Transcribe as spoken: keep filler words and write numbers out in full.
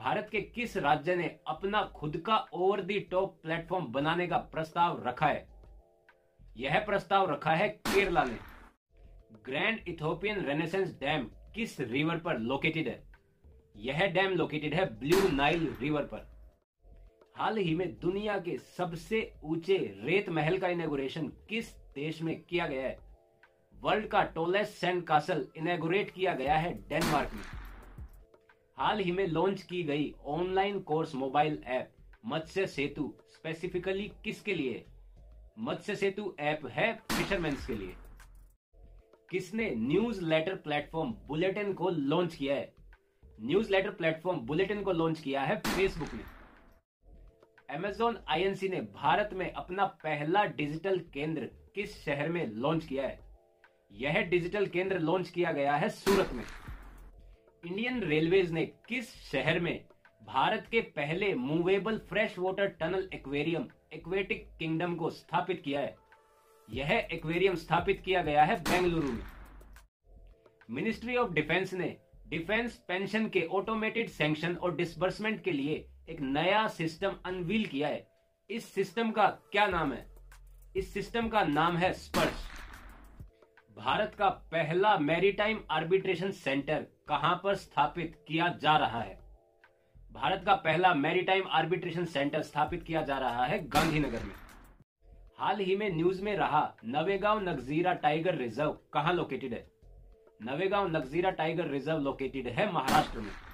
भारत के किस राज्य ने अपना खुद का ओवर द टॉप प्लेटफॉर्म बनाने का प्रस्ताव रखा है? यह प्रस्ताव रखा है केरला ने। ग्रैंड इथोपियन रेनेसेंस डैम किस रिवर पर लोकेटेड है? यह डैम लोकेटेड है ब्लू नाइल रिवर पर। हाल ही में दुनिया के सबसे ऊंचे रेत महल का इनॉग्रेशन किस देश में किया गया है? वर्ल्ड का टॉलेस्ट सैंड कासल इनॉग्रेट किया गया है डेनमार्क में। हाल ही में लॉन्च की गई online course mobile app Matsya Setu specifically किसके लिए? मत्स्य सेतु ऐप है फिशरमैन्स के लिए। किसने न्यूज लेटर प्लेटफॉर्म बुलेटिन को लॉन्च किया है? न्यूज लेटर प्लेटफॉर्म बुलेटिन को लॉन्च किया है फेसबुक ने। अमेजॉन आईएनसी ने भारत में अपना पहला डिजिटल केंद्र किस शहर में लॉन्च किया है? यह डिजिटल केंद्र लॉन्च किया गया है सूरत में। इंडियन रेलवेज ने किस शहर में भारत के पहले movable fresh water tunnel aquarium aquatic kingdom को स्थापित किया है? यह एक्वेरियम स्थापित किया गया है बेंगलुरु में। मिनिस्ट्री ऑफ डिफेंस ने डिफेंस पेंशन के ऑटोमेटेड सैंक्शन और डिसबर्समेंट के लिए एक नया सिस्टम अनवील किया है। इस सिस्टम का क्या नाम है? इस सिस्टम का नाम है स्पर्श। भारत का पहला मैरीटाइम आर्बिट्रेशन सेंटर कहां पर स्थापित किया जा रहा है? भारत का पहला मैरीटाइम आर्बिट्रेशन सेंटर स्थापित किया जा रहा है गांधीनगर में। हाल ही में न्यूज में रहा नवेगांव नगजीरा टाइगर रिजर्व कहां लोकेटेड है? Navegaon Nagzira tiger reserve located है महाराष्ट्र में।